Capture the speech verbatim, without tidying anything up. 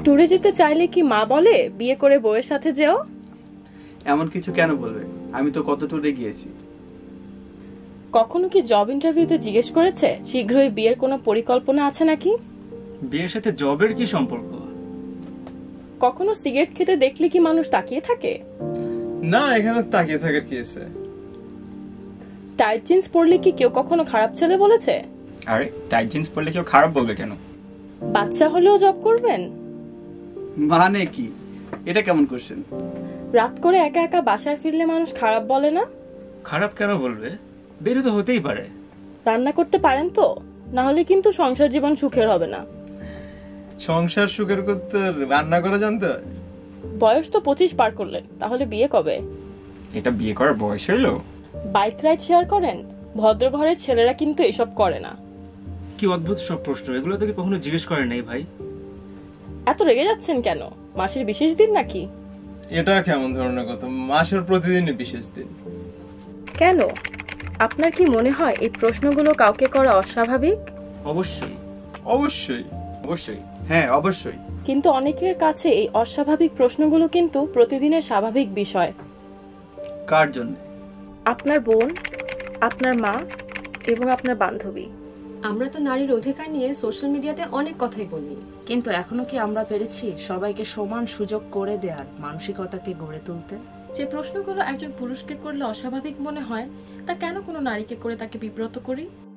ট্যুরে যেতে চাইলে কি মা বলে বিয়ে করে বউয়ের সাথে যেও? এমন কিছু কেন বলবে? আমি তো কত ট্যুরে গিয়েছি। কখনো কি জব ইন্টারভিউতে জিজ্ঞেস করেছে শীঘ্রই বিয়ের কোনো পরিকল্পনা আছে নাকি? বিয়ের সাথে জবের কি সম্পর্ক? কখনো সিগারেট খেতে দেখলে কি মানুষ তাকিয়ে থাকে? না, এখানে তাকিয়ে থাকার কি আছে? টাইট জিন্স পরলে কি কেউ কখনো খারাপ ছেলে বলেছে? আরে টাইট জিন্স পরলে কেউ খারাপ বলবে কেন? বাচ্চা হলেও জব করবেন? মানে কি, এটা কেমন কোশ্চেন? রাত করে একা একা বাসায় ফিরলে মানুষ খারাপ বলে না? খারাপ কেন বলবে? দেরি তো হতেই পারে। রান্না করতে পারেন তো? না হলে কিন্তু সংসার জীবন সুখের হবে না। সংসার সুখের করতে রান্না করা জানতে হয়? বয়স তো পঁচিশ পার করলেন, তাহলে বিয়ে কবে? এটা বিয়ে করার বয়স হইলো? বাইক রাইড শেয়ার করেন? ভদ্র ঘরের ছেলেরা কিন্তু এসব করে না। কি অদ্ভুত সব প্রশ্ন, এগুলো তোকে কখনো জিজ্ঞেস করে নাই ভাই। এত রেগে যাচ্ছেন কেন? মাসের বিশেষ দিন নাকি? এটা কেমন ধরনের কথা? মাসের প্রতিদিনই বিশেষ দিন। কেন? আপনার কি মনে হয় এই প্রশ্নগুলো কাউকে করা অস্বাভাবিক? অবশ্যই অবশ্যই অবশ্যই। হ্যাঁ অবশ্যই। কিন্তু অনেকের কাছে এই অস্বাভাবিক প্রশ্নগুলো কিন্তু প্রতিদিনের স্বাভাবিক বিষয়। কার জন্য? আপনার বোন, আপনার মা এবং আপনার বান্ধবী। আমরা তো নারীর অধিকার নিয়ে সোশ্যাল মিডিয়াতে অনেক কথাই বলি, কিন্তু এখনো কি আমরা পেরেছি সবাইকে সমান সুযোগ করে দেওয়ার মানসিকতাকে গড়ে তুলতে? যে প্রশ্নগুলো একজন পুরুষকে করলে অস্বাভাবিক মনে হয়, তা কেন কোনো নারীকে করে তাকে বিব্রত করি?